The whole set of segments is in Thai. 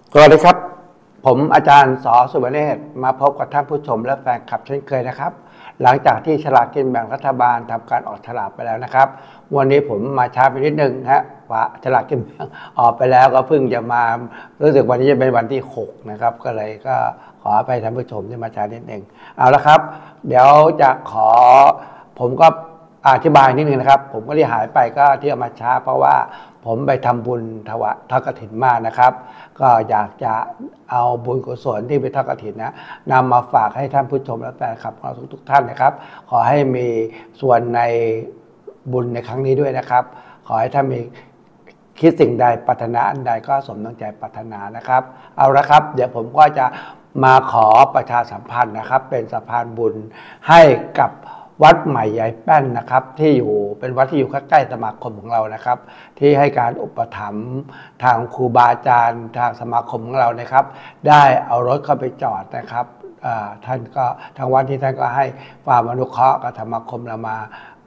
สวัสดีครับผมอาจารย์ส.สุวรรณเนตรมาพบกับท่านผู้ชมและแฟนคลับเช่นเคยนะครับหลังจากที่ฉลากกินแบ่งรัฐบาลทำการออกฉลากไปแล้วนะครับวันนี้ผมมาช้าไปนิดนึงฮะว่าฉลากกินแบ่งออกไปแล้วก็เพิ่งจะมารู้สึกวันนี้จะเป็นวันที่6นะครับก็เลยก็ขอไปท่านผู้ชมที่มาช้านิดนึงเอาละครับเดี๋ยวจะผมก็อธิบายนิดนึงนะครับผมก็ที่หายไปก็ที่เอามาช้าเพราะว่าผมไปทำบุญทอดกฐินมานะครับก็อยากจะเอาบุญกุศลที่ไปทอดกฐินนะนำมาฝากให้ท่านผู้ชมและแฟนคลับของเราทุกท่านนะครับขอให้มีส่วนในบุญในครั้งนี้ด้วยนะครับขอให้ท่านมีคิดสิ่งใดปรารถนาอันใดก็สมดังใจปรารถนานะครับเอาละครับเดี๋ยวผมก็จะมาขอประชาสัมพันธ์นะครับเป็นสะพานบุญให้กับวัดใหม่ยายแป้นนะครับที่อยู่เป็นวัดที่อยู่ใกล้ๆสมาคมของเรานะครับที่ให้การอุปถัมภ์ทางครูบาอาจารย์ทางสมาคมของเรานะครับได้เอารถเข้าไปจอดนะครับท่านก็ทางวัดที่ท่านก็ให้ความอนุเคราะห์กับสมาคมเรามา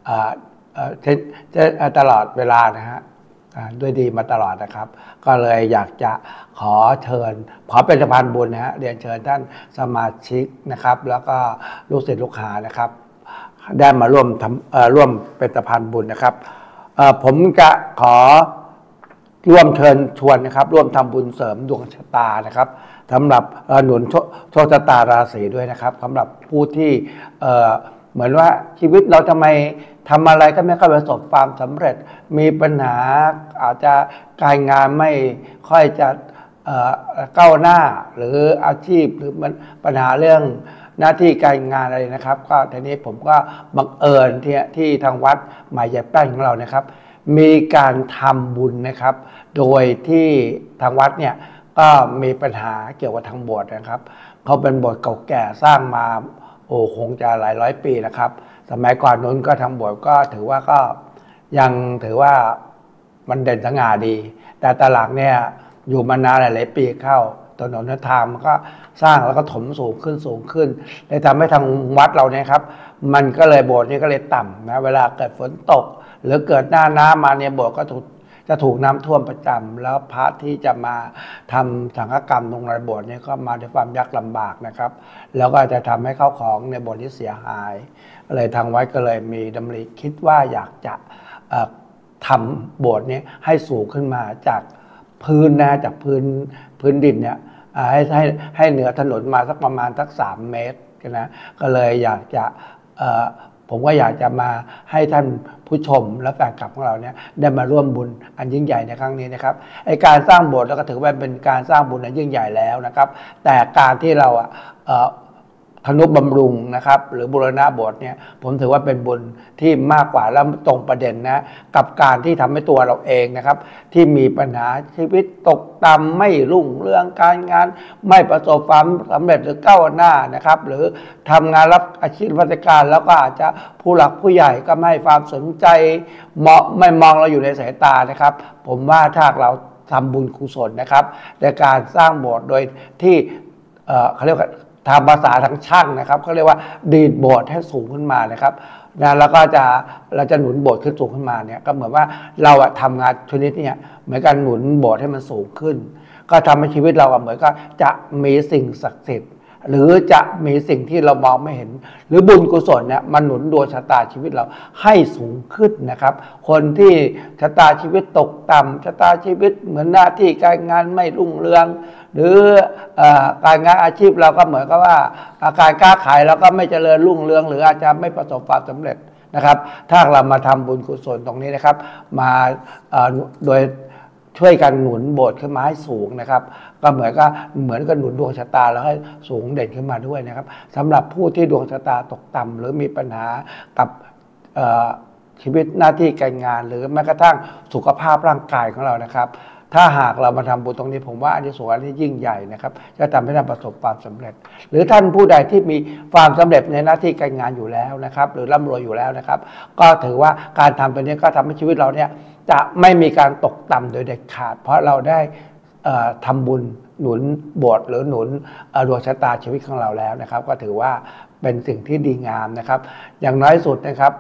ตลอดเวลานะฮะด้วยดีมาตลอดนะครับก็เลยอยากจะขอเชิญขอเป็นสะพานบุญนะฮะเรียนเชิญท่านสมาชิกนะครับแล้วก็ลูกศิษย์ลูกหานะครับได้มาร่วมเป็นสะพานบุญนะครับผมจะขอร่วมเชิญชวนนะครับร่วมทำบุญเสริมดวงชะตานะครับสำหรับหนุนโชคชะตาราศีด้วยนะครับสำหรับผู้ที่เหมือนว่าชีวิตเราทำไมทำอะไรก็ไม่ค่อยประสบความสำเร็จมีปัญหาอาจจะการงานไม่ค่อยจะก้าวหน้าหรืออาชีพหรือมันปัญหาเรื่องหน้าที่การงานอะไรนะครับก็ทีนี้ผมก็บังเอิญที่ทางวัดใหม่ยายแป้นของเรานะครับมีการทำบุญนะครับโดยที่ทางวัดเนี่ยก็มีปัญหาเกี่ยวกับทางโบสถ์นะครับเขาเป็นโบสถ์เก่าแก่สร้างมาคงจะหลายร้อยปีนะครับสมัยก่อนนู้นก็ทางโบสถ์ก็ถือว่าก็ยังถือว่ามันเด่นสง่าดีแต่ตลาดเนี่ยอยู่มานานหลายปีเข้าถนนทางมันก็สร้างแล้วก็ถมสูงขึ้นเลยทำให้ทางวัดเราเนี่ยครับมันก็เลยโบสถ์นี้ก็เลยต่ำนะเวลาเกิดฝนตกหรือเกิดหน้าน้ำมาเนี่ยโบสถ์ก็จะถูกน้ำท่วมประจำแล้วพระที่จะมาทำสังฆกรรมตรงในโบสถ์นี้ก็มาด้วยความยากลำบากนะครับแล้วก็จะทำให้ข้าวของในโบสถ์นี้เสียหายเลยทางวัดก็เลยมีดำริคิดว่าอยากจะทำโบสถ์นี้ให้สูงขึ้นมาจากพื้นนะจากพื้นดินเนี่ยให้เหนือถนนมาสักประมาณสัก3 เมตรนะก็เลยอยากจะผมก็อยากจะมาให้ท่านผู้ชมและแฟนคลับของเราเนี่ยได้มาร่วมบุญอันยิ่งใหญ่ในครั้งนี้นะครับไอ้การสร้างโบสถ์เราก็ถือว่าเป็นการสร้างบุญอันยิ่งใหญ่แล้วนะครับแต่การที่เราทนุบำรุงนะครับหรือบูรณะโบสถ์เนี่ยผมถือว่าเป็นบุญที่มากกว่าและตรงประเด็นนะกับการที่ทำให้ตัวเราเองนะครับที่มีปัญหาชีวิตตกต่ำไม่รุ่งเรืองการงานไม่ประสบความสำเร็จหรือก้าวหน้านะครับหรือทำงานรับอาชีพราชการแล้วก็อาจจะผู้หลักผู้ใหญ่ก็ไม่ให้ความสนใจไม่มองเราอยู่ในสายตานะครับผมว่าถ้าเราทำบุญกุศลนะครับในการสร้างโบสถ์โดยที่เขาเรียกว่าทางภาษาทางช่างนะครับเขาเรียกว่าดีดโบสถ์ให้สูงขึ้นมานะครับนะแล้วก็เราจะหนุนโบสถ์ขึ้นสูงขึ้นมาเนี่ยก็เหมือนว่าเราทำงานชนิดนี้เหมือนกันหนุนโบสถ์ให้มันสูงขึ้นก็ทำให้ชีวิตเราเหมือนก็จะมีสิ่งศักดิ์สิทธิ์หรือจะมีสิ่งที่เรามองไม่เห็นหรือบุญกุศลเนี่ยมันหนุนดวงชะตาชีวิตเราให้สูงขึ้นนะครับคนที่ชะตาชีวิตตกต่ำชะตาชีวิตเหมือนหน้าที่การงานไม่รุ่งเรืองหรือการงานอาชีพเราก็เหมือนกับว่าการค้าขายเราก็ไม่เจริญรุ่งเรืองหรืออาจจะไม่ประสบความสำเร็จนะครับถ้าเรามาทำบุญกุศลตรงนี้นะครับมาโดยช่วยกันหนุนโบสถ์ขึ้นมาให้สูงนะครับก็เหมือนกับหนุนดวงชะตาแล้วให้สูงเด่นขึ้นมาด้วยนะครับสำหรับผู้ที่ดวงชะตาตกต่ำหรือมีปัญหากับชีวิตหน้าที่การงานหรือแม้กระทั่งสุขภาพร่างกายของเรานะครับถ้าหากเรามาทำบุญตรงนี้ผมว่าอานิสงส์อันนี้ยิ่งใหญ่นะครับจะทำให้เราประสบความสำเร็จหรือท่านผู้ใดที่มีความสำเร็จในหน้าที่การงานอยู่แล้วนะครับหรือร่ำรวยอยู่แล้วนะครับก็ถือว่าการทำตัวนี้ก็ทำให้ชีวิตเราเนี่ยจะไม่มีการตกต่ำโดยเด็ดขาดเพราะเราได้ทำบุญหนุนโบสถ์หรือหนุนดวงชะตาชีวิตของเราแล้วนะครับก็ถือว่าเป็นสิ่งที่ดีงามนะครับอย่างน้อยสุดนะครับ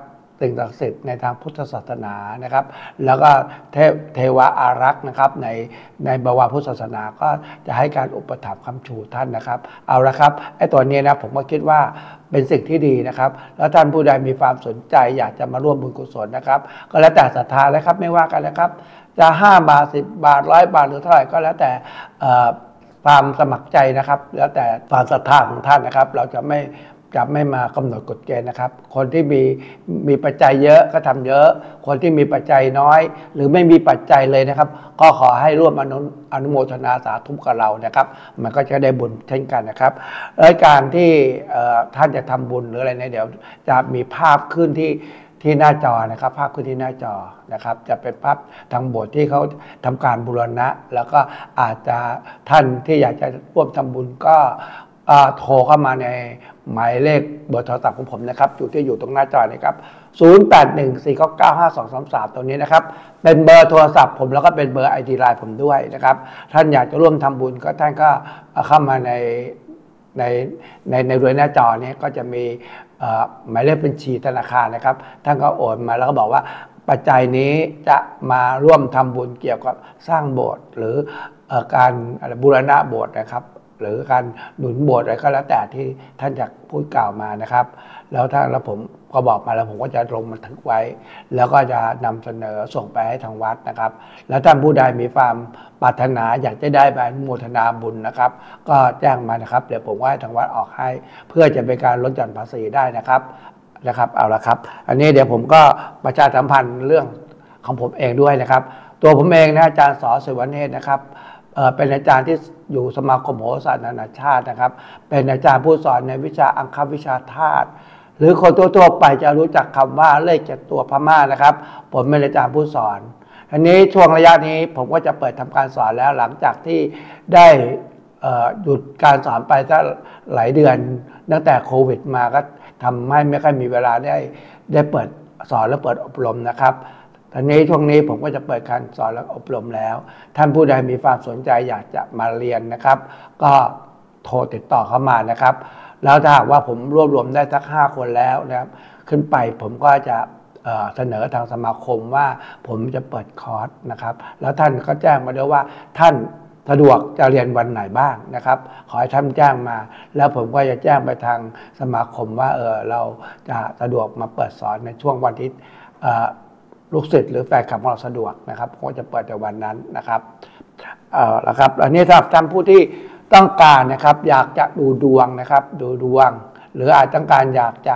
สิ่งศักดิ์สิทธิ์ในทางพุทธศาสนานะครับแล้วก็เทวาอารักษ์นะครับในบวรพุทธศาสนาก็จะให้การอุปถัมภ์ค้ำชูท่านนะครับเอาละครับไอ้ตัวนี้นะผมก็คิดว่าเป็นสิ่งที่ดีนะครับแล้วท่านผู้ใดมีความสนใจอยากจะมาร่วมบุญกุศลนะครับก็แล้วแต่ศรัทธาเลยครับไม่ว่ากันนะครับจะ5 บาท10 บาท100 บาทหรือเท่าไหร่ก็แล้วแต่ความสมัครใจนะครับแล้วแต่ความศรัทธาของท่านนะครับเราจะไม่มากำหนดกฎเกณฑ์นะครับคนที่มีปัจจัยเยอะก็ทำเยอะคนที่มีปัจจัยน้อยหรือไม่มีปัจจัยเลยนะครับก็ขอให้ร่วมอนุโมทนาสาธุกับเรานะครับมันก็จะได้บุญเช่นกันนะครับและการที่ท่านจะทำบุญหรืออะไรเนี่ยเดี๋ยวจะมีภาพขึ้นที่หน้าจอนะครับภาพขึ้นที่หน้าจอนะครับจะเป็นภาพทางโบสถ์ที่เขาทำการบูรณะแล้วก็อาจจะท่านที่อยากจะร่วมทำบุญก็โทรเข้ามาในหมายเลขเบอร์โทรศัพท์ของผมนะครับอยู่ตรงหน้าจอนะครับ0814995233ตรงนี้นะครับเป็นเบอร์โทรศัพท์ผมแล้วก็เป็นเบอร์ ID Line ผมด้วยนะครับท่านอยากจะร่วมทำบุญก็ท่านก็เข้ามาในโดยหน้าจอนี้ก็จะมีหมายเลขบัญชีธนาคารนะครับท่านก็โอนมาแล้วก็บอกว่าปัจจัยนี้จะมาร่วมทำบุญเกี่ยวกับสร้างโบสถ์หรือการบูรณะโบสถ์นะครับหรือการหนุนโบสถ์อะไรก็แล้วแต่ที่ท่านอยากพูดกล่าวมานะครับแล้วผมก็บอกมาแล้วผมก็จะลงบันทึกไว้แล้วก็จะนำเสนอส่งไปให้ทางวัดนะครับแล้วท่านผู้ใดมีความปรารถนาอยากจะได้ใบอนุโมทนาบุญนะครับก็แจ้งมานะครับเดี๋ยวผมว่าให้ทางวัดออกให้เพื่อจะเป็นการลดหย่อนภาษีได้นะครับเอาละครับอันนี้เดี๋ยวผมก็ประชาสัมพันธ์เรื่องของผมเองด้วยนะครับตัวผมเองนะอาจารย์ส.ศิวเนศนะครับเป็นอาจารย์ที่อยู่สมาคมโหราศาสตร์นานาชาตินะครับเป็นอาจารย์ผู้สอนในวิชาอังควิชาธาตุหรือคนทั่วไปจะรู้จักคำว่าเลข7ตัวพม่านะครับผมเป็นอาจารย์ผู้สอนอันนี้ช่วงระยะนี้ผมก็จะเปิดทำการสอนแล้วหลังจากที่ได้หยุดการสอนไปสักหลายเดือนตั้งแต่โควิดมาก็ทำให้ไม่ค่อยมีเวลาได้เปิดสอนและเปิดอบรมนะครับตอนนี้ช่วงนี้ผมก็จะเปิดการสอนและอบรมแล้วท่านผู้ใดมีความสนใจอยากจะมาเรียนนะครับก็โทรติดต่อเข้ามานะครับแล้วถ้าหากว่าผมรวบรวมได้สัก5 คนแล้วนะครับขึ้นไปผมก็จะเสนอทางสมาคมว่าผมจะเปิดคอร์สนะครับแล้วท่านก็แจ้งมาด้วยว่าท่านสะดวกจะเรียนวันไหนบ้างนะครับขอให้ท่านแจ้งมาแล้วผมก็จะแจ้งไปทางสมาคมว่าเราจะสะดวกมาเปิดสอนในช่วงวันที่ลูกศิษย์หรือแฟนคลับของเราสะดวกนะครับก็จะเปิดในวันนั้นนะครับแล้วครับอันนี้สำหรับท่านผู้ที่ต้องการนะครับอยากจะดูดวงนะครับดูดวงหรืออาจต้องการอยากจะ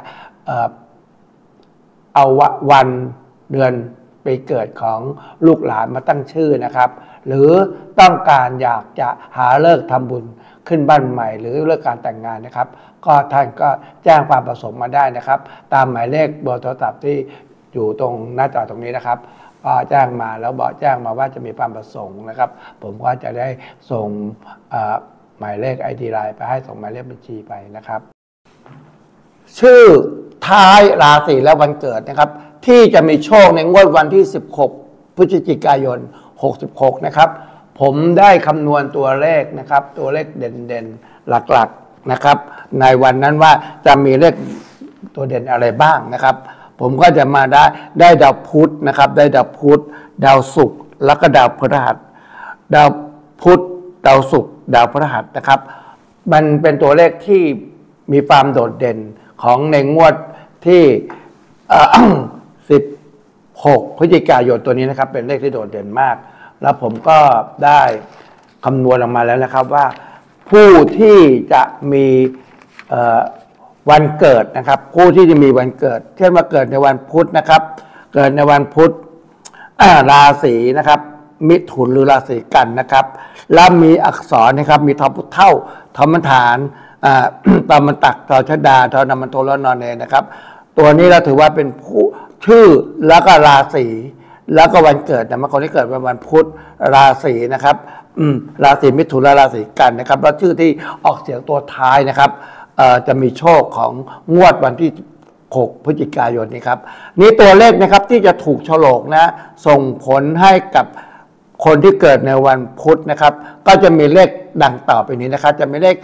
เอาวันเดือนปีเกิดของลูกหลานมาตั้งชื่อนะครับหรือต้องการอยากจะหาฤกษ์ทำบุญขึ้นบ้านใหม่หรือเลิกการแต่งงานนะครับก็ท่านก็แจ้งความประสงค์มาได้นะครับตามหมายเลขเบอร์โทรศัพท์ที่อยู่ตรงหน้าจอตรงนี้นะครับก็แจ้งมาแล้วบอกแจ้งมาว่าจะมีความประสงค์นะครับผมก็จะได้ส่งหมายเลข ID Line ไปให้ส่งหมายเลขบัญชีไปนะครับชื่อท้ายราศีและวันเกิดนะครับที่จะมีโชคในงวดวันที่16 พฤศจิกายน 66นะครับผมได้คำนวณตัวเลขนะครับตัวเลขเด่นๆหลักๆนะครับในวันนั้นว่าจะมีเลขตัวเด่นอะไรบ้างนะครับผมก็จะมาได้ดาวพุธนะครับได้ดาวพุธดาวศุกร์แล้วก็ดาวพฤหัสดาวพุธดาวศุกร์ดาวพฤหัสนะครับมันเป็นตัวเลขที่มีความโดดเด่นของในงวดที่16 พฤศจิกายนตัวนี้นะครับเป็นเลขที่โดดเด่นมากแล้วผมก็ได้คำนวณออกมาแล้วนะครับว่าผู้ที่จะมีวันเกิดนะครับผู้ที่จะมีวันเกิดเช่นว่าเกิดในวันพุธนะครับเกิดในวันพุธราศีนะครับมิถุนหรือราศีกันนะครับแล้วมีอักษรนะครับมีทอพุทธเท่าทอมันฐานตอมันตักทอชดาทอนามันโทและนอนเนนะครับตัวนี้เราถือว่าเป็นผู้ชื่อแล้วก็ราศีแล้วก็วันเกิดนะคนที่เกิดวันพุธราศีนะครับราศีมิถุนและราศีกันนะครับแล้วชื่อที่ออกเสียงตัวท้ายนะครับจะมีโชคของงวดวันที่6 พฤศจิกายนนี้ครับนี่ตัวเลขนะครับที่จะถูกฉลกนะส่งผลให้กับคนที่เกิดในวันพุธนะครับก็จะมีเลขดังต่อไปนี้นะครับจะมีเลข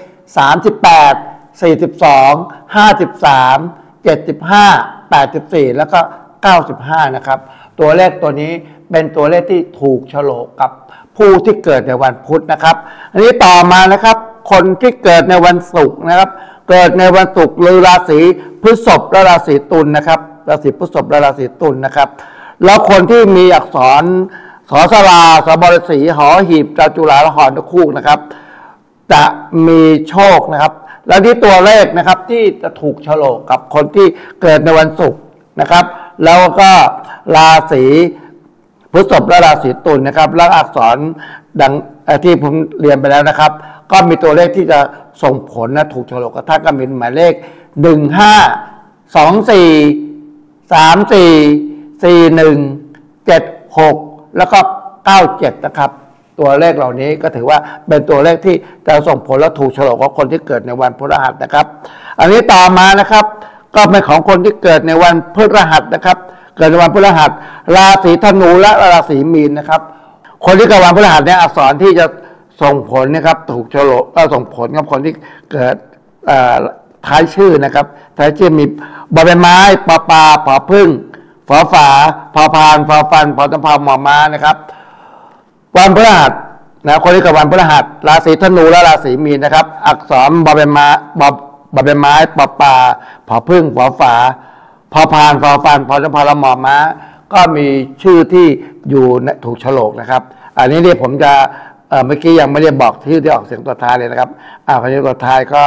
38 42 53 75 84แล้วก็ 95นะครับตัวเลขตัวนี้เป็นตัวเลขที่ถูกโฉลกกับผู้ที่เกิดในวันพุธนะครับอันนี้ต่อมานะครับคนที่เกิดในวันศุกร์นะครับเกิดในวันศุกร์หรือราศีพฤษภและราศีตุลนะครับราศีพฤษภและราศีตุลนะครับแล้วคนที่มีอักษรสสราสบรสีหอหีบจจุฬาละหรนคู่นะครับจะมีโชคนะครับแล้วที่ตัวเลขนะครับที่จะถูกโฉลกกับคนที่เกิดในวันศุกร์นะครับแล้วก็ราศีพฤษภและราศีตุลนะครับแล้วอักษรดังที่ผมเรียนไปแล้วนะครับก็มีตัวเลขที่จะส่งผลนะถูกโฉลกกับท่านก็มีหมายเลข15 24 34 41 76แล้วก็97นะครับตัวเลขเหล่านี้ก็ถือว่าเป็นตัวเลขที่จะส่งผลและถูกโฉลกกับคนที่เกิดในวันพฤหัสนะครับอันนี้ต่อมานะครับก็เป็นของคนที่เกิดในวันพฤหัสนะครับเกิดในวันพฤหัสราศีธนูและราศีมีนนะครับคนที่เกิดวันพฤหัสเนี่ยอักษรที่จะส่งผลนะครับถูกโฉลกก็ส่งผลกับคนที่เกิดท้ายชื่อนะครับท้ายชื่อมีบอใบไม้ปอปลาผอพึ่งฝอฝาพอพานฟอฟันพอตำพาหมอม้านะครับวันพฤหัสนะคนที่เกิดวันพฤหัสราศีธนูและราศีมีนนะครับอักษรบอใบไม้บอใบไม้ปอปลาผอพึ่งฝอฝาพอพานฟอฟันพอตำพาหมอม้าก็มีชื่อที่อยู่ถูกโฉลกนะครับอันนี้เนี่ยผมจะเมื่อกี้ยังไม่ได้บอกชื่อที่ออกเสียงตัวท้ายเลยนะครับพอดีตัวท้ายก็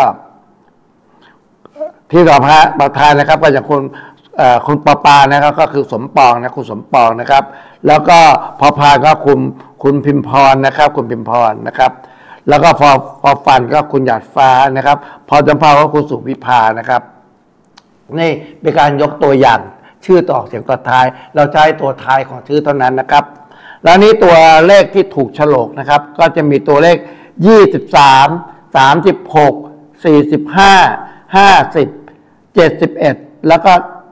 ที่ต่อพระประธานนะครับก็จากคุณปปานะครับก็คือสมปองนะคุณสมปองนะครับแล้วก็พอพานก็คุณพิมพรนะครับคุณพิมพรนะครับแล้วก็พอฟันก็คุณหยาดฟ้านะครับพอจำพาก็คุณสุวิภานะครับนี่เป็นการยกตัวอย่างชื่อต่อเสียงตัวท้ายเราใช้ตัวท้ายของชื่อเท่านั้นนะครับแล้วนี้ตัวเลขที่ถูกโฉลกนะครับก็จะมีตัวเลข23 36 45 50 71แล้วก็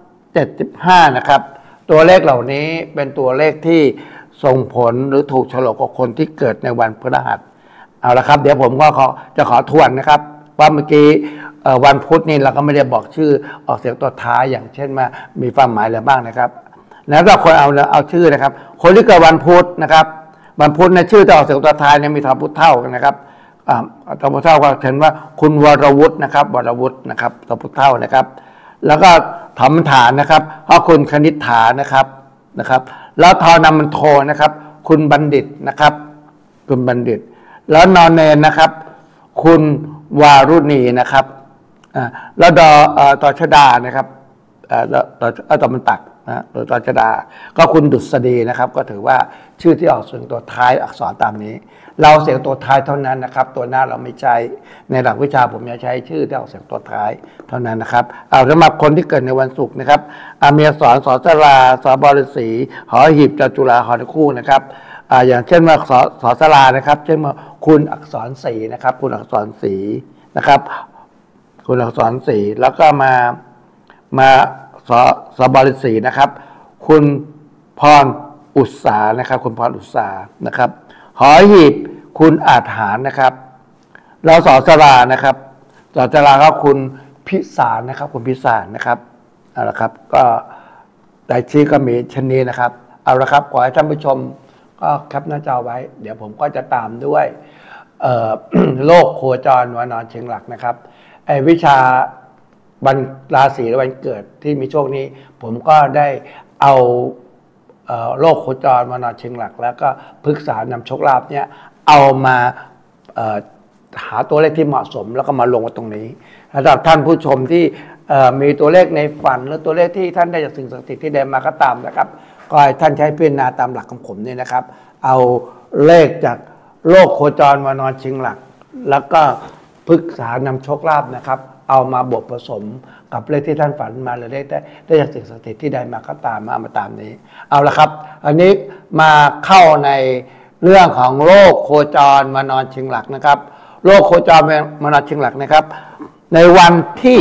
75นะครับตัวเลขเหล่านี้เป็นตัวเลขที่ส่งผลหรือถูกโฉลกกับคนที่เกิดในวันพฤหัสเอาละครับเดี๋ยวผมก็จะขอทวนนะครับว่าเมื่อกี้วันพุธนี่เราก็ไม่ได้บอกชื่อออกเสียงตัวท้ายอย่างเช่นมามีความหมายอะไรบ้างนะครับแล้วก็คนเอาชื่อนะครับคนที่เกิดวันพุธนะครับวันพุธในชื่อจะออกเสียงตัวท้ายเนี่ยมีทอพุทธเท่ากันนะครับทอพุทธเท่าก็เห็นว่าคุณวรวุฒินะครับวรวุฒินะครับทอพุทธเท่านะครับแล้วก็ถมฐานนะครับเพราะคุณคณิษฐานะครับแล้วทอนำมันโทนะครับคุณบัณฑิตนะครับคุณบัณฑิตแล้วนอนเนนนะครับคุณวารุณีนะครับแล้วต่อชดานะครับต่อมันตักนะโดยต่อชดาก็คุณดุษฎีนะครับก็ถือว่าชื่อที่ออกเสียงตัวท้ายอักษรตามนี้เราเสียงตัวท้ายเท่านั้นนะครับตัวหน้าเราไม่ใช้ในหลักวิชาผมจะใช้ชื่อที่ออกเสียงตัวท้ายเท่านั้นนะครับสำหรับคนที่เกิดในวันศุกร์นะครับมีอักษรสสราสบรสีหอหีบจตุราหรคู่นะครับอย่างเช่นว่าสสรานะครับเช่นว่าคุณอักษรศรีนะครับคุณอักษรศรีนะครับคุณอักษรศรีแล้วก็มาสบรสีนะครับคุณพรอุตสานะครับคุณพรอุตสานะครับหอหีบคุณอาจหารนะครับแล้วสสรานะครับสสราก็คุณพิสารนะครับคุณพิสารนะครับเอาละครับก็รายชื่อก็มีเช่นนี้นะครับเอาละครับขอให้ท่านผู้ชมก็แคปหน้าจอไว้เดี๋ยวผมก็จะตามด้วยโลกโคจรวานอนเชียงหลักนะครับวิชาวันราศีและวันเกิดที่มีโชคนี้ผมก็ได้เอาโลกโคจรวานอนเชียงหลักแล้วก็พฤกษานำโชคลาภเนี่ยเอามาหาตัวเลขที่เหมาะสมแล้วก็มาลงไว้ตรงนี้สำหรับท่านผู้ชมที่มีตัวเลขในฝันหรือตัวเลขที่ท่านได้จากสิ่งศักดิ์สิทธิ์ที่ได้มาก็ตามนะครับก็ให้ท่านใช้พิจารณาตามหลักของผมเนี่ยนะครับเอาเลขจากโลกโคจรวานอนเชียงหลักแล้วก็พฤกษานำโชคลาภนะครับเอามาบวกผสมกับเลขที่ท่านฝันมาหรือเลขได้จากสิ่งศักดิ์สิทธิ์ที่ได้มาก็ตามมาตามนี้เอาละครับอันนี้มาเข้าในเรื่องของโลกโคจรมานอนเชียงหลักนะครับโลกโคจรมานอนเชียงหลักนะครับในวันที่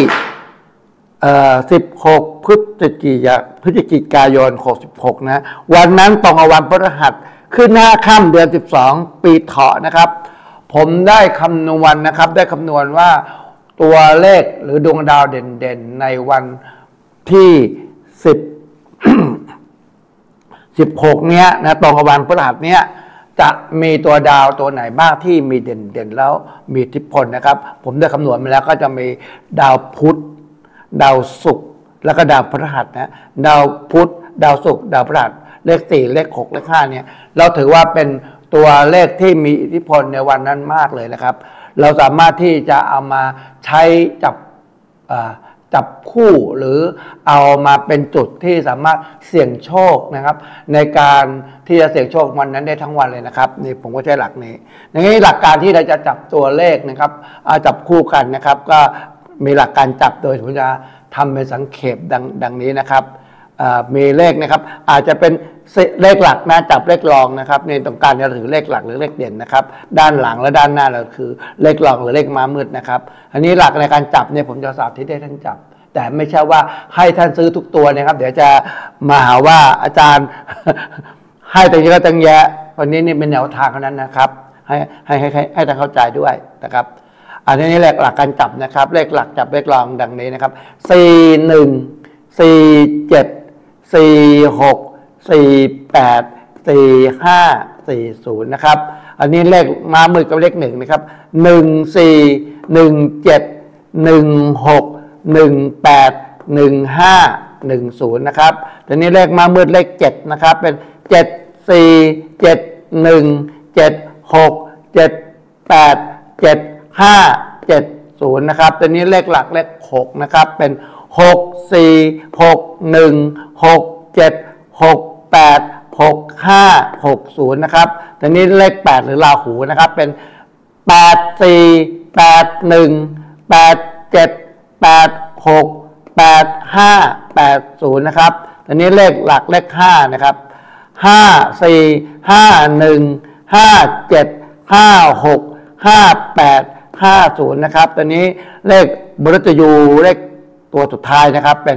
16 พฤศจิกายน 66นะวันนั้นตรงกับวันพฤหัสขึ้น5 ค่ำเดือน12ปีเถาะนะครับผมได้คำนวณนะครับได้คำนวณว่าตัวเลขหรือดวงดาวเด่นๆในวันที่10 16เนี้ยนะตรงกับวันพฤหัสเนี้ยจะมีตัวดาวตัวไหนบ้างที่มีเด่นแล้วมีอิทธิพลนะครับผมได้คำนวณมาแล้วก็จะมีดาวพุธดาวศุกร์แล้วก็ดาวพฤหัสนะดาวพุธดาวศุกร์ดาวพฤหัสเลข4เลข6เลข5เนี่ยเราถือว่าเป็นตัวเลขที่มีอิทธิพลในวันนั้นมากเลยนะครับเราสามารถที่จะเอามาใช้จับคู่หรือเอามาเป็นจุดที่สามารถเสี่ยงโชคนะครับในการที่จะเสี่ยงโชควันนั้นได้ทั้งวันเลยนะครับนี่ผมก็ใช้หลักนี้ในนี้หลักการที่เราจะจับตัวเลขนะครับจับคู่กันนะครับก็มีหลักการจับโดยผมจะทำเป็นสังเขปดังนี้นะครับมีเลขนะครับอาจจะเป็นเลขหลักนะจับเลขรองนะครับในตรงกลางเราถือเลขหลักหรือเลขเด่นนะครับด้านหลังและด้านหน้าเราคือเลขรองหรือเลขม้ามืดนะครับอันนี้หลักในการจับเนี่ยผมจะสาธิตให้ท่านจับแต่ไม่ใช่ว่าให้ท่านซื้อทุกตัวนะครับเดี๋ยวจะมาหาว่าอาจารย์ ให้ตั้งเยอะตั้งแยะวันนี้นี่เป็นแนวทางเท่านั้นนะครับให้ท่านเข้าใจด้วยนะครับอันนี้เลขหลักการจับนะครับเลขหลักจับเลขรองดังนี้นะครับ41 47 46 48 45 40นะครับอันนี้เลขมามือกับเลข1นะครับ14 17 16 18 15 10นะครับทีนี้เลขมามืดเลข7นะครับเป็น74 71 76 78 75 70นะครับตัวนี้เลขหลักเลข6นะครับเป็น6 4 6 1 6 7 6 8 6 5 6 0นะครับตัวนี้เลข8หรือราหูนะครับเป็น8 4 8 1 8 7 8 6 8 5 8 0นะครับตัวนี้เลขหลักเลข5นะครับ5 4 5 1 5 7 5 6 5 8 50นะครับตัวนี้เลขมฤตยูเลขตัวสุดท้ายนะครับเป็น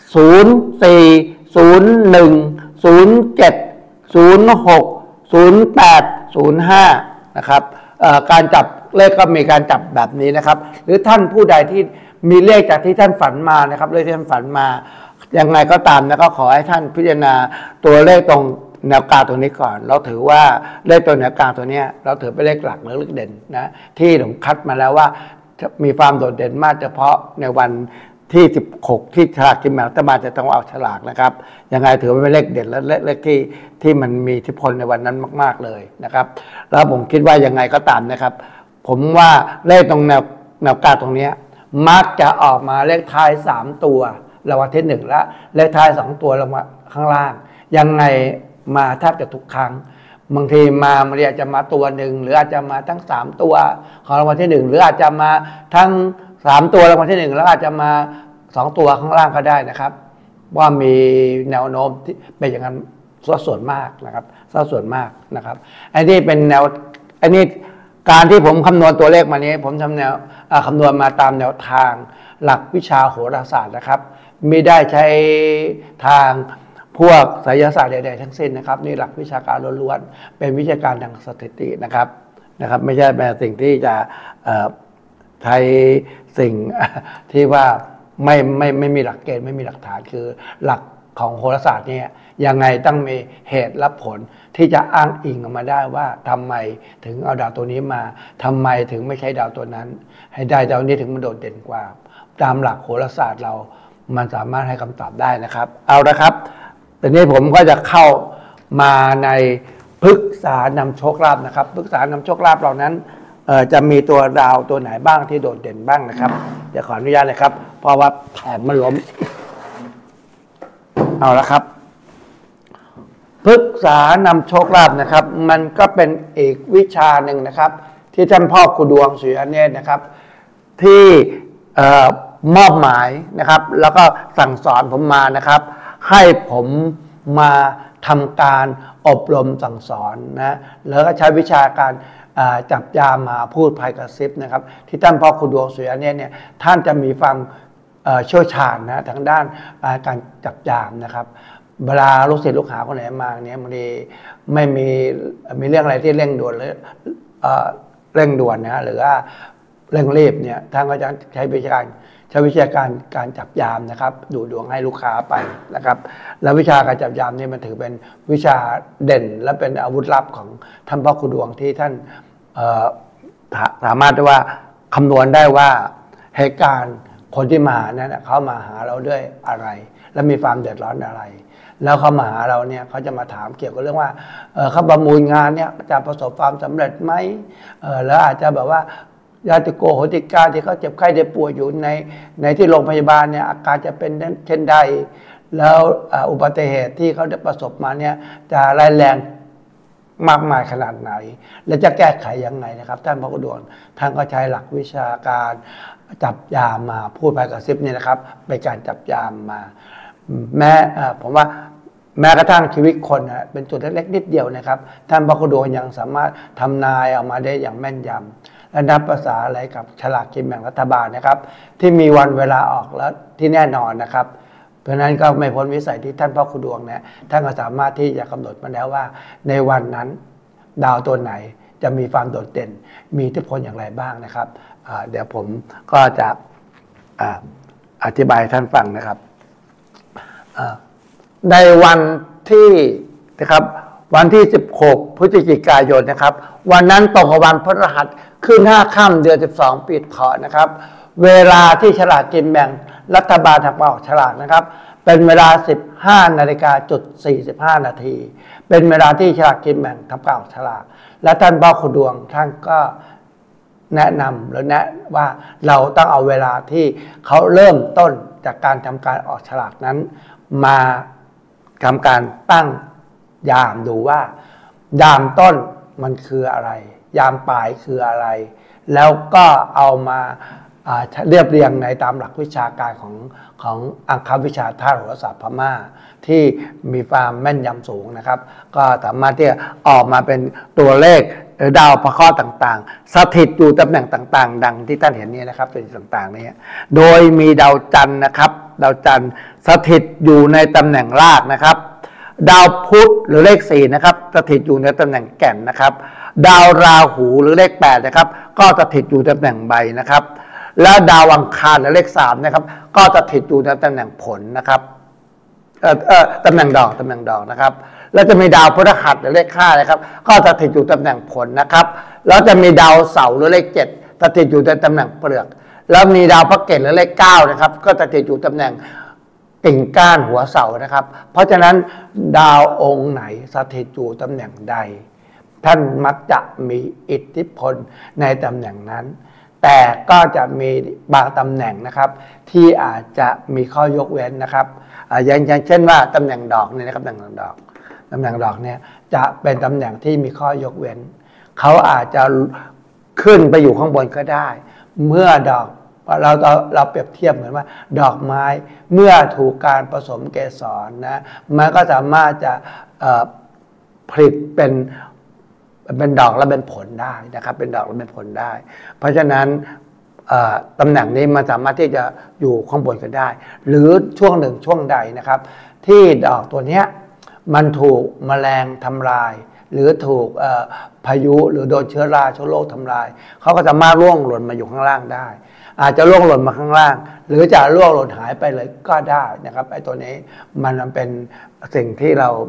0 4 0 1 0 7 0 6 0 8 0 5นะครับการจับเลขก็มีการจับแบบนี้นะครับหรือท่านผู้ใดที่มีเลขจากที่ท่านฝันมานะครับเลขที่ท่านฝันมายังไงก็ตามนะก็ขอให้ท่านพิจารณาตัวเลขตรงแนวกลางตัวนี้ก่อนเราถือว่าเลขตัวแนวกลางตัวนี้เราถือเป็นเลขหลักหรือเลขเด่นนะที่ผมคัดมาแล้วว่ามีความโดดเด่นมากเฉพาะในวันที่16ที่ฉลากกินแบ่งรัฐบาลจะต้องเอาฉลากนะครับยังไงถือว่าเป็นเลขเด่นและเลขที่มันมีอิทธิพลในวันนั้นมากๆเลยนะครับแล้วผมคิดว่ายังไงก็ตามนะครับผมว่าเลขตรงแนวกลางตรงนี้มักจะออกมาเลขท้าย3ตัวรางวัลที่1และเลขท้าย2ตัวรางวัลข้างล่างยังไงมาแทบจะทุกครั้งบางทีมันอาจจะมาตัวหนึ่งหรืออาจจะมาทั้ง3ตัวของรางวัลที่1หรืออาจจะมาทั้ง3ตัวรางวัลที่1แล้วอาจจะมา2ตัวข้างล่างก็ได้นะครับว่ามีแนวโน้มที่เป็นอย่างนั้นส่วนมากนะครับส่วนมากนะครับอันนี้เป็นอันนี้การที่ผมคำนวณตัวเลขมานี้ผมทำคำนวณมาตามแนวทางหลักวิชาโหราศาสตร์นะครับไม่ได้ใช้ทางพวกไสยศาสตร์ใดๆทั้งสิ้นนะครับนี่หลักวิชาการล้วนๆเป็นวิชาการทางสถิตินะครับไม่ใช่เป็นสิ่งที่จะใช้สิ่งที่ว่าไม่มีหลักเกณฑ์ไม่มีหลักฐานคือหลักของโหราศาสตร์เนี่ยยังไงต้องมีเหตุและผลที่จะอ้างอิงออกมาได้ว่าทำไมถึงเอาดาวตัวนี้มาทำไมถึงไม่ใช้ดาวตัวนั้นให้ได้ดาวนี้ถึงมันโดดเด่นกว่าตามหลักโหราศาสตร์เรามันสามารถให้คำตอบได้นะครับเอาละครับตอนนี้ผมก็จะเข้ามาในพฤกษานำโชคลาภนะครับพฤกษานำโชคลาภเหล่านั้นจะมีตัวดาวตัวไหนบ้างที่โดดเด่นบ้างนะครับเดี๋ยวขออนุญาตเลยครับเพราะว่าแผงมันล้มเอาละครับพฤกษานำโชคลาภนะครับมันก็เป็นอีกวิชาหนึ่งนะครับที่ท่านพ่อครูดวงศรีอเนศนะครับที่มอบหมายนะครับแล้วก็สั่งสอนผมมานะครับให้ผมมาทำการอบรมสั่งสอนนะแล้วก็ใช้วิชาการจับยามมาพูดภายกระซิบนะครับที่ท่านพ่อครูดวงศรีอเนศเนี่ยท่านจะมีความเชี่ยวชาญนะทางด้านการจับยามนะครับเวลาลูกศิษย์ลูกหาคนไหนมาเนี่ยบางทีไม่มีเรื่องอะไรที่เร่งด่วนหรือเร่งด่วนนะหรือว่าเร่งรีบเนี่ยท่านก็จะใช้วิชาการจับยามนะครับดูดวงให้ลูกค้าไปนะครับแล้ววิชาการจับยามนี่มันถือเป็นวิชาเด่นและเป็นอาวุธลับของท่านพ่อครูดวงที่ท่านสามารถว่าคำนวณได้ว่าเหตุการณ์คนที่มานั้นเขามาหาเราด้วยอะไร และมีความเดือดร้อนอะไรแล้วเขามาหาเราเนี่ยเขาจะมาถามเกี่ยวกับเรื่องว่าเขาประมูลงานเนี่ยจะประสบความสำเร็จไหมแล้วอาจจะแบบว่าญาติโกโหติกาที่เขาเจ็บไข้ได้ป่วยอยู่ในที่โรงพยาบาลเนี่ยอาการจะเป็นเช่นใดแล้วอุบัติเหตุที่เขาได้ประสบมาเนี่ยจะร้ายแรงมากมายขนาดไหนและจะแก้ไขยังไงนะครับท่านพระครูดวงท่านก็ใช้หลักวิชาการจับยามมาพูดไปกับซิปนี่นะครับเป็นการจับยามมาแม้ผมว่าแม้กระทั่งชีวิตคนเป็นจุดเล็กๆนิดเดียวนะครับท่านพระครูดวงยังสามารถทำนายออกมาได้อย่างแม่นยำและนับภาษาอะไรกับฉลากกินแบ่งรัฐบาลนะครับที่มีวันเวลาออกแล้วที่แน่นอนนะครับเพราะนั้นก็ไม่พ้นวิสัยที่ท่านพ่อครูดวงเนี่ยท่านก็สามารถที่จะกำหนดมาแล้วว่าในวันนั้นดาวตัวไหนจะมีความโดดเด่นมีอิทธิพลอย่างไรบ้างนะครับเดี๋ยวผมก็จะอธิบายท่านฟังนะครับในวันที่นะครับวันที่16พฤศจิกายนนะครับวันนั้นตรงกับวันพฤหัสขึ้น5 ค่ำเดือน12ปีเถาะนะครับเวลาที่ฉลากกินแบ่งรัฐบาลทำการออกฉลากนะครับเป็นเวลา 15:45 นาทีเป็นเวลาที่ฉลากกินแบ่งทำการออกฉลากและท่านพ่อครูดวงท่านก็แนะนำหรือแนะว่าเราต้องเอาเวลาที่เขาเริ่มต้นจากการทำการออกฉลากนั้นมาทำการตั้งยามดูว่ายามต้นมันคืออะไรยามปลายคืออะไรแล้วก็เอามาเรียบเรียงในตามหลักวิชาการของอังควิชาธาตุโหราศาสตร์พม่าที่มีความแม่นยำสูงนะครับก็สามารถที่จะออกมาเป็นตัวเลขหรือดาวพระเคราะห์ต่างๆสถิตอยู่ตำแหน่งต่างๆดังที่ท่านเห็นนี้นะครับตัวต่างๆนี้โดยมีดาวจันทร์นะครับดาวจันทร์สถิตอยู่ในตำแหน่งรากนะครับดาวพุธหรือเลข4นะครับสถิตอยู่ในตำแหน่งแก่นนะครับดาวราหูหรือเลข8นะครับก็สถิตอยู่ในตำแหน่งใบนะครับแล้วดาวอังคารหรือเลข3นะครับก็สถิตอยู่ในตำแหน่งผลนะครับตำแหน่งดอกนะครับแล้วจะมีดาวพฤหัสหรือเลข5นะครับก็สถิตอยู่ตำแหน่งผลนะครับแล้วจะมีดาวเสาร์หรือเลข7สถิตอยู่ในตำแหน่งเปลือกแล้วมีดาวพระเกศหรือเลข9นะครับก็สถิตอยู่ตำแหน่งกิ่งก้านหัวเสานะครับเพราะฉะนั้นดาวองค์ไหนสถิตอยู่ตำแหน่งใดท่านมักจะมีอิทธิพลในตำแหน่งนั้นแต่ก็จะมีบางตำแหน่งนะครับที่อาจจะมีข้อยกเว้นนะครับอย่างเช่นว่าตำแหน่งดอกเนี่ยนะครับตำแหน่งดอกเนี่ยจะเป็นตำแหน่งที่มีข้อยกเว้นเขาอาจจะขึ้นไปอยู่ข้างบนก็ได้เมื่อดอกเราเปรียบเทียบเหมือนว่าดอกไม้เมื่อถูกการผสมเกสรนะมันก็สามารถจะผลิตเป็นดอกและเป็นผลได้นะครับเป็นดอกและเป็นผลได้เพราะฉะนั้นตำแหน่งนี้มันสามารถที่จะอยู่ข้างบนก็ได้หรือช่วงหนึ่งช่วงใดนะครับที่ดอกตัวนี้มันถูกแมลงทำลายหรือถูกพายุหรือโดนเชื้อราเชื้อโรคทำลายเขาก็สามารถร่วงหล่นมาอยู่ข้างล่างได้อาจจะร่วงหล่นมาข้างล่างหรือจะร่วงหล่นหายไปเลยก็ได้นะครับไอ้ตัวนี้มันเป็นสิ่งที่เรา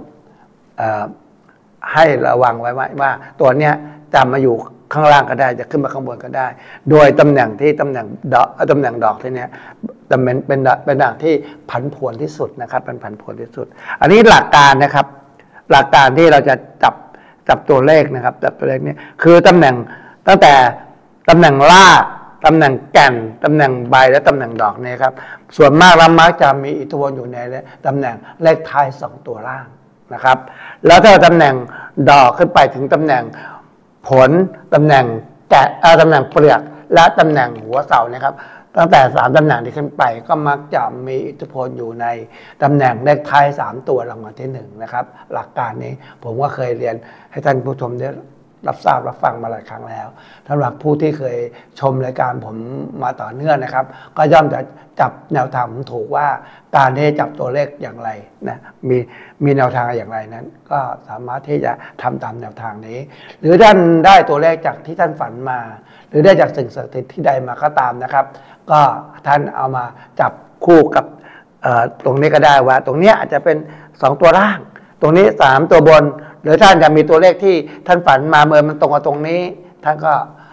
ให้ระวังไว้ว่าตัวเนี้ยจะมาอยู่ข้างล่างก็ได้จะขึ้นมาข้างบนก็ได้โดยตำแหน่งดอกที่เนี้ยเป็นด่างที่ผันผวนที่สุดนะครับเป็นผันผวนที่สุดอันนี้หลักการนะครับหลักการที่เราจะจับตัวเลขนะครับจับตัวเลขนี้คือตำแหน่งตั้งแต่ตำแหน่งรากตำแหน่งแก่นตำแหน่งใบและตำแหน่งดอกเนี่ยครับส่วนมากแล้วมักจะมีอิทธิพลอยู่ในตำแหน่งเลขท้าย2ตัวล่างนะครับแล้วถ้าตำแหน่งดอกขึ้นไปถึงตำแหน่งผลตำแหน่งตำแหน่งเปลือกและตำแหน่งหัวเสานะครับตั้งแต่3ตำแหน่งที่ขึ้นไปก็มักจะมีอิทธิพลอยู่ในตำแหน่งเลขท้าย3ตัวรางวัลที่1นะครับหลักการนี้ผมก็เคยเรียนให้ท่านผู้ชมได้รับทราบรับฟังมาหลายครั้งแล้วสำหรับผู้ที่เคยชมรายการผมมาต่อเนื่องนะครับก็ย่อมจะจับแนวทางผมถูกว่าการที่จับตัวเลขอย่างไรนะมีแนวทางอย่างไรนั้นก็สามารถที่จะทำตามแนวทางนี้หรือท่านได้ตัวเลขจากที่ท่านฝันมาหรือได้จากสิ่งศักดิ์สิทธิ์ที่ใดมาก็ตามนะครับก็ท่านเอามาจับคู่กับตรงนี้ก็ได้ว่าตรงนี้อาจจะเป็น2ตัวล่างตรงนี้3ตัวบนหรือท่านจะมีตัวเลขที่ท่านฝันมาเมื่อมันตรงกับตรงนี้ท่านก็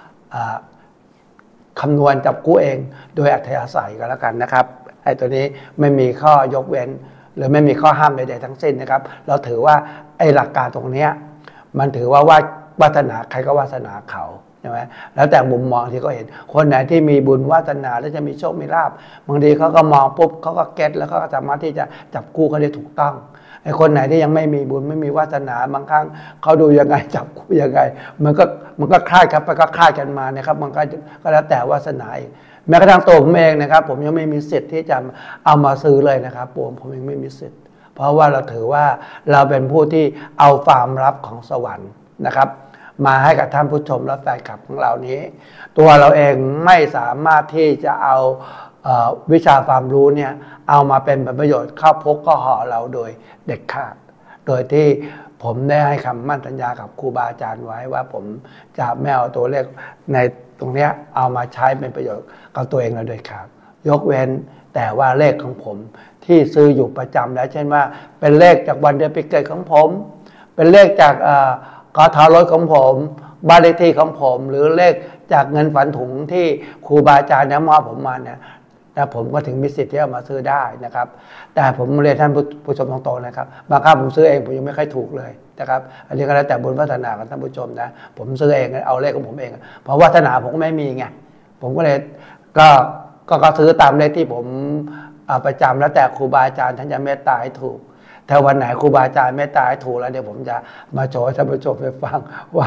คำนวณจับคู่เองโดยอัธยาศัยก็แล้วกันนะครับไอ้ตัวนี้ไม่มีข้อยกเว้นหรือไม่มีข้อห้ามใดๆทั้งสิ้นนะครับเราถือว่าไอ้หลักการตรงนี้มันถือว่าวาสนาใครก็วาสนาเขาใช่ไหมแล้วแต่มุมมองที่เขาเห็นคนไหนที่มีบุญวาสนาแล้วจะมีโชคมีลาภบางทีเขาก็มองปุ๊บเขาก็เก็ตแล้วก็สามารถที่จะจับคู่เขาได้ถูกต้องไอ้คนไหนที่ยังไม่มีบุญไม่มีวาสนาบางครั้งเขาดูยังไงจับคู่ยังไงมันก็คลาดครับไปก็คลาดกันมานะครับมันก็แล้วแต่วาสนาเองแม้กระทั่งตัวผมเองนะครับผมยังไม่มีสิทธิ์ที่จะเอามาซื้อเลยนะครับผมยังไม่มีสิทธิ์เพราะว่าเราถือว่าเราเป็นผู้ที่เอาความลับของสวรรค์นะครับมาให้กับท่านผู้ชมและแฟนคลับของเรานี้ตัวเราเองไม่สามารถที่จะเอาวิชาความรู้เนี่ยเอามาเป็นประโยชน์เข้าพกก็ห่อเราโดยเด็ดขาดโดยที่ผมได้ให้คำมั่นสัญญากับครูบาอาจารย์ไว้ว่าผมจะไม่เอาตัวเลขในตรงนี้เอามาใช้เป็นประโยชน์กับตัวเองโดยขาดยกเว้นแต่ว่าเลขของผมที่ซื้ออยู่ประจำแล้วเช่นว่าเป็นเลขจากวันเดือนปีเกิดของผมเป็นเลขจากกทรถของผมบ้านเลขที่ของผมหรือเลขจากเงินฝันถุงที่ครูบาอาจารย์มอบผมมาเนี่ยแต่ผมก็ถึงมีสิทธิ์ที่จะมาซื้อได้นะครับแต่ผมเรียนท่านผู้ชมตรงๆนะครับบางครั้งผมซื้อเองผมยังไม่ค่อยถูกเลยนะครับอันนี้ก็แล้วแต่บุญวาสนาของท่านผู้ชมนะผมซื้อเองเอาเลขของผมเองเพราะวาสนาผมก็ไม่มีไงผมก็เลยก็ซื้อตามเลขที่ผมประจำแล้วแต่ครูบาอาจารย์ท่านจะเมตตาให้ถูกถ้าวันไหนครูบาอาจารย์เมตตาให้ถูกแล้วเดี๋ยวผมจะมาโชว์ให้ท่านผู้ชมได้ฟัง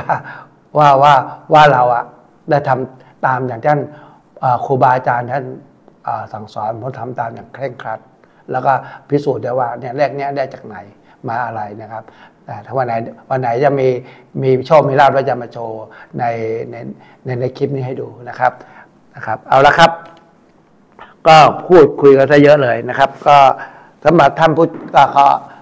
ว่าเราได้ทำตามอย่างท่านครูบาอาจารย์ท่านสั่งสอนผมทำตามอย่างเคร่งครัดแล้วก็พิสูจน์ได้ว่าเนี่ยเลขนี้ได้จากไหนมาอะไรนะครับแต่ถ้าวันไหนจะมีโชคมีลาภเราจะมาโชว์ในคลิปนี้ให้ดูนะครับเอาละครับก็พูดคุยกันซะเยอะเลยนะครับก็สำหรับท่านผู้ก็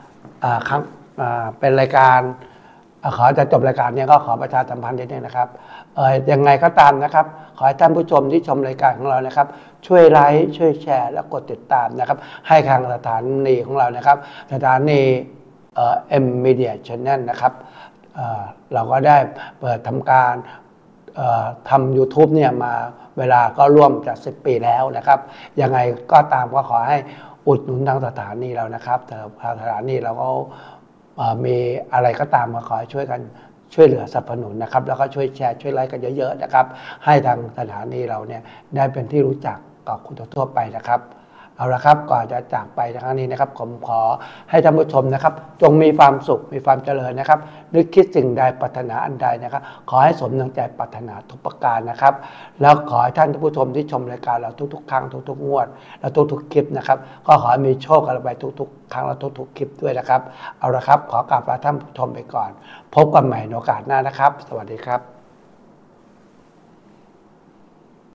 เป็นรายการขอจะจบรายการนี้ก็ขอประชาสัมพันธ์นิดนึงนะครับยังไงก็ตามนะครับขอให้ท่านผู้ชมที่ชมรายการของเรานะครับช่วยไลค์ช่วยแชร์และกดติดตามนะครับให้ทางสถานีของเรานะครับสถานีMedia Channel นะครับเราก็ได้เปิดทำการทำ YouTube เนี่ยมาเวลาก็ร่วมจะ10 ปีแล้วนะครับยังไงก็ตามก็ขอให้อุดหนุนทางสถานีเรานะครับแต่สถานีเราก็มีอะไรก็ตามมาขอให้ช่วยกันช่วยเหลือสนับสนุนนะครับแล้วก็ช่วยแชร์ช่วยไลค์กันเยอะๆนะครับให้ทางสถานีเราเนี่ยได้เป็นที่รู้จักกับคนทั่วไปนะครับเอาละครับก่อนจะจากไปในครั้งนี้นะครับผมขอให้ท่านผู้ชมนะครับจงมีความสุขมีความเจริญนะครับนึกคิดสิ่งใดปรารถนาอันใดนะครับขอให้สมดังใจปรารถนาทุกประการนะครับแล้วขอให้ท่านผู้ชมที่ชมรายการเราทุกๆครั้งทุกๆงวดและทุกๆคลิปนะครับก็ขอให้มีโชคกันไปทุกๆครั้งและทุกๆคลิปด้วยนะครับเอาละครับขอกราบลาท่านผู้ชมไปก่อนพบกันใหม่ในโอกาสหน้านะครับสวัสดีครับ